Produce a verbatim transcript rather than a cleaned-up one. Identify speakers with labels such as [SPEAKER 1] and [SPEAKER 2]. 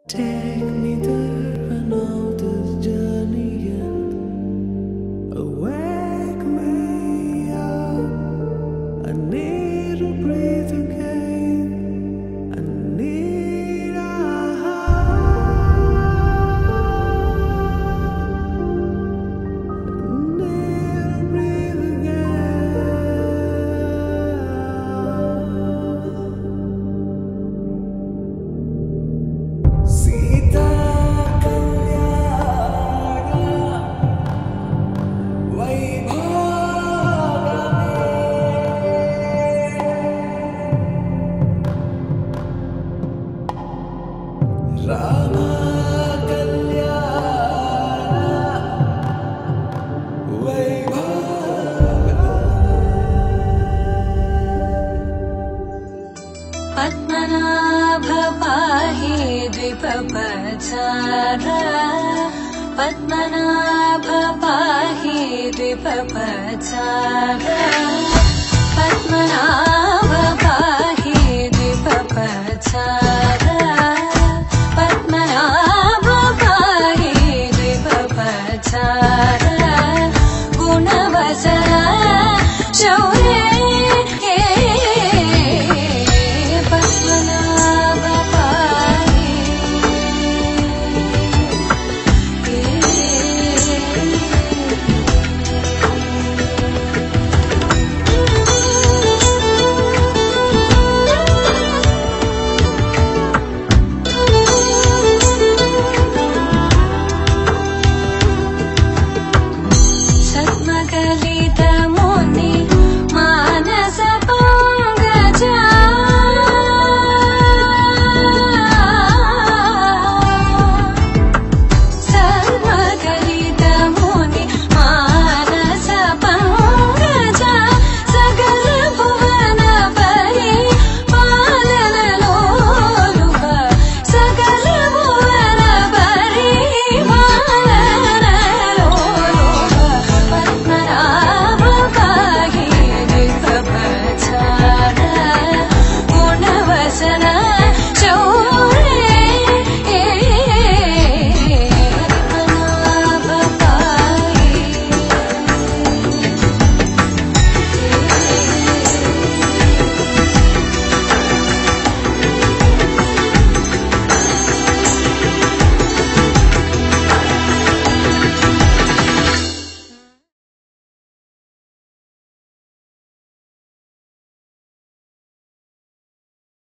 [SPEAKER 1] Take me there, I know this journey end. Wake me up, I need to breathe again. I need a I need to breathe again. Sita Rama Kalyana Vaibhava
[SPEAKER 2] Padmanabha pahi dvipapachara Padmanabha pahi dvipapachara Padmanabha